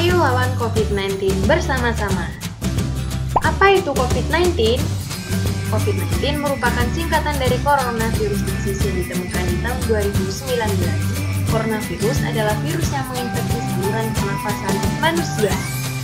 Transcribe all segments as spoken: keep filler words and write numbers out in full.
Ayo lawan covid sembilan belas bersama-sama. Apa itu covid sembilan belas? covid sembilan belas merupakan singkatan dari coronavirus disease yang ditemukan di tahun dua ribu sembilan belas. Coronavirus adalah virus yang menginfeksi saluran pernafasan manusia.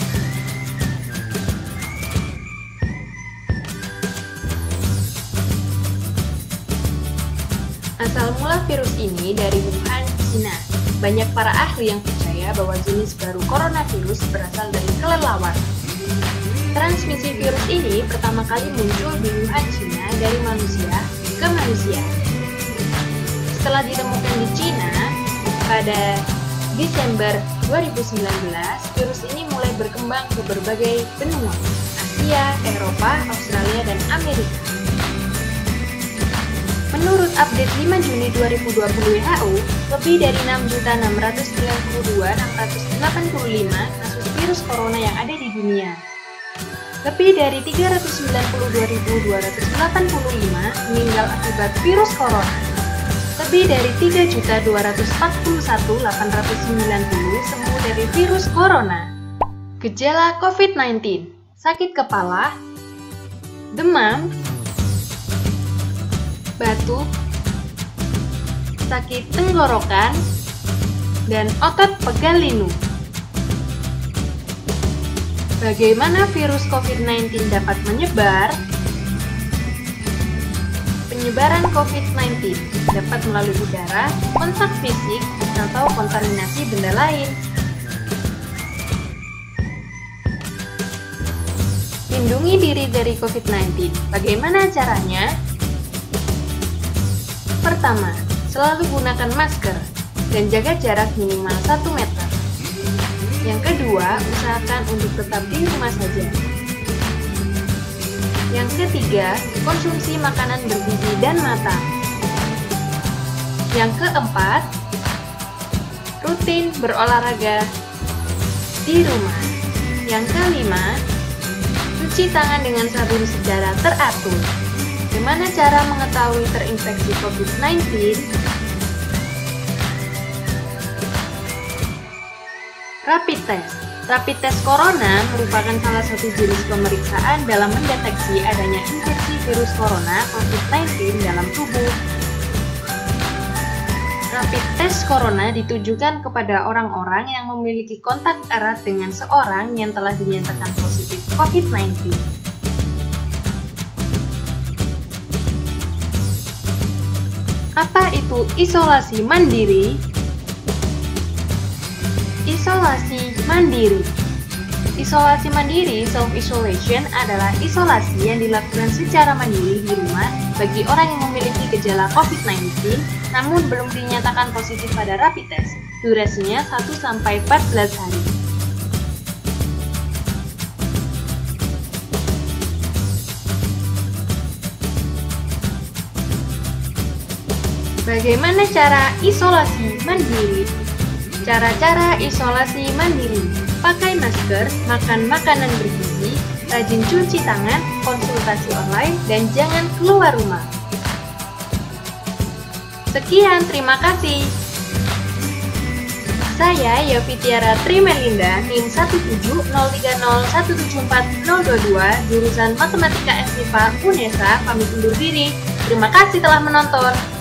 Asal mula virus ini dari Wuhan, China. Banyak para ahli yang percaya bahwa jenis baru coronavirus berasal dari kelelawar. Transmisi virus ini pertama kali muncul di Wuhan, China dari manusia ke manusia. Setelah ditemukan di China pada Desember dua ribu sembilan belas, virus ini mulai berkembang ke berbagai benua, Asia, Eropa, Australia, dan Amerika. Menurut update lima Juni dua ribu dua puluh W H O, lebih dari enam juta enam ratus sembilan puluh dua ribu enam ratus delapan puluh lima kasus virus corona yang ada di dunia. Lebih dari tiga ratus sembilan puluh dua ribu dua ratus delapan puluh lima meninggal akibat virus corona. Lebih dari tiga juta dua ratus empat puluh satu ribu delapan ratus sembilan puluh sembuh dari virus corona. Gejala covid sembilan belas: sakit kepala, demam, batuk, sakit tenggorokan, dan otot pegal linu. Bagaimana virus covid sembilan belas dapat menyebar? Penyebaran covid sembilan belas dapat melalui udara, kontak fisik, atau kontaminasi benda lain. Lindungi diri dari covid sembilan belas. Bagaimana caranya? Pertama, selalu gunakan masker dan jaga jarak minimal satu meter. Yang kedua, usahakan untuk tetap di rumah saja. Yang ketiga, konsumsi makanan bergizi dan matang. Yang keempat, rutin berolahraga di rumah. Yang kelima, cuci tangan dengan sabun secara teratur. Bagaimana cara mengetahui terinfeksi covid sembilan belas? Rapid test. Rapid test corona merupakan salah satu jenis pemeriksaan dalam mendeteksi adanya infeksi virus corona covid sembilan belas dalam tubuh. Rapid test corona ditujukan kepada orang-orang yang memiliki kontak erat dengan seorang yang telah dinyatakan positif covid sembilan belas. Apa itu isolasi mandiri? Isolasi mandiri. Isolasi mandiri self-isolation adalah isolasi yang dilakukan secara mandiri di rumah bagi orang yang memiliki gejala covid sembilan belas namun belum dinyatakan positif pada rapid test. Durasinya satu sampai empat belas hari. Bagaimana cara isolasi mandiri? Cara-cara isolasi mandiri: pakai masker, makan makanan bergizi, rajin cuci tangan, konsultasi online, dan jangan keluar rumah. Sekian, terima kasih. Saya Yofi Tiara Trimelinda, NIM satu tujuh nol tiga nol satu tujuh empat nol dua dua, jurusan Matematika S I P A UNESA, pamit undur diri. Terima kasih telah menonton.